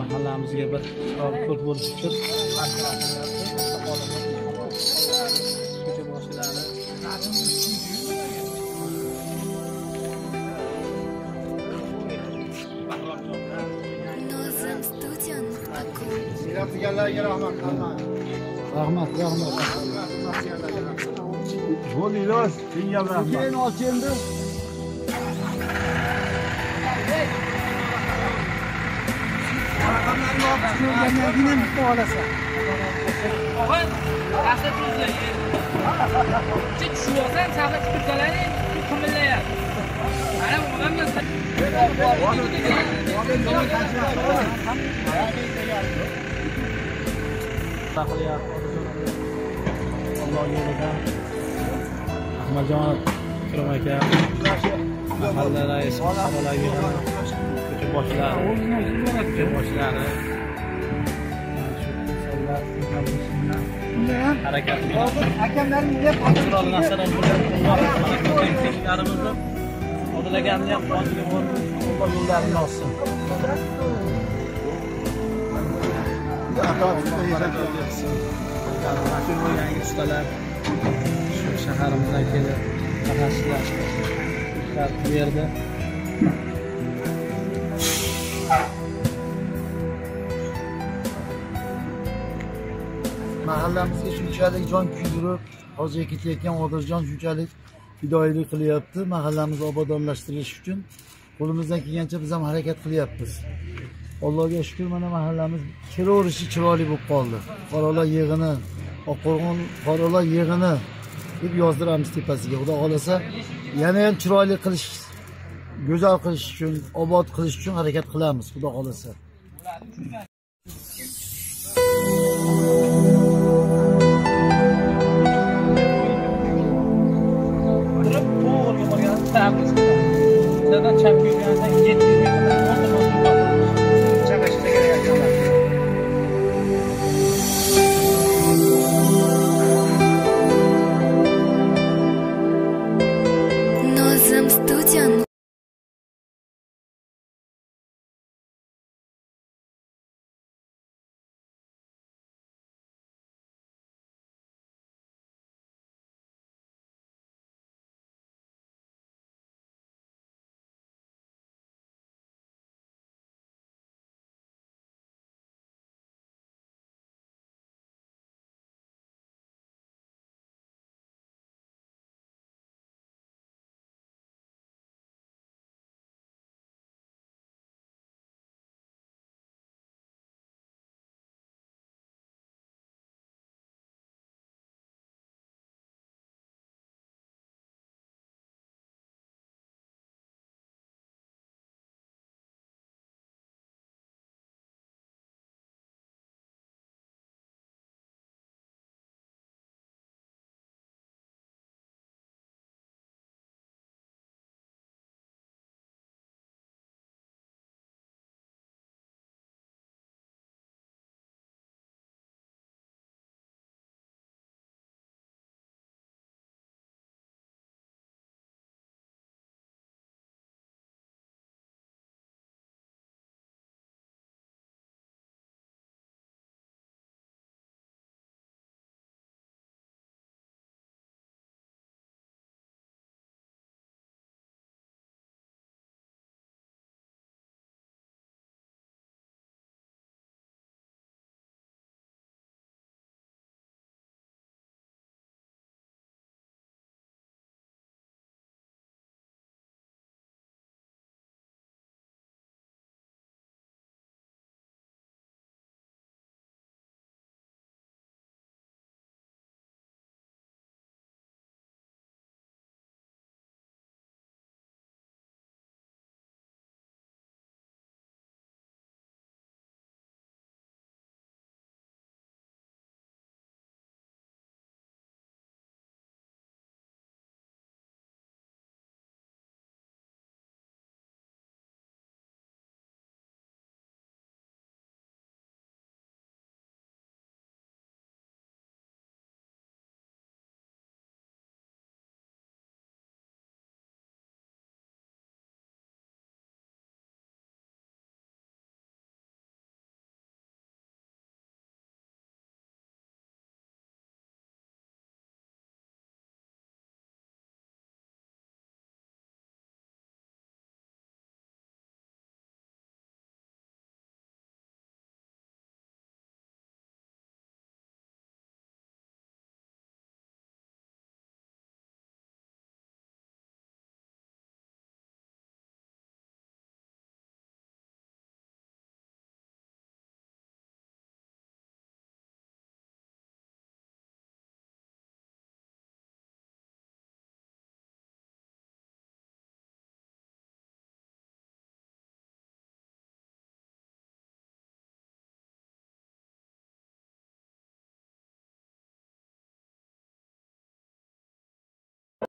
mahallamizga bir ko'p bo'lish uchun rahmat. Bo'l ilos, senga rahmat. Keyin olchendi. Allah yo'lida Ahmadjon Ikrom aka, mahalla raisi, savolagi ko'cha boshlari harakat akamlarimga qonchiroq nasaran bo'lganlarimizni odilagani ham qonchiga borib Alloh yo'llarini olsin. Yangi ustalar shu shaharimizdan kelib mutaxassislar bu yerda mahallamizga shunchalik jon kuydirib hozir ketayotgan Odiljon shunchalik fidoyilik qilyapti. Mahallamizni obodonlashtirish uchun qo'limizdan kelgancha biz ham harakat qilyapmiz. Allohga shukr, mana mahallamiz kiraverishi chiroyli bo'lib qoldi. Qoralar yig'ini, Oqqo'rg'on qoralar yig'ini deb yozdiramiz tepasiga. Xudo xolasa yana ham chiroyli qilish, go'zal qilish uchun, obod qilish uchun harakat qilamiz, xudo xolasa.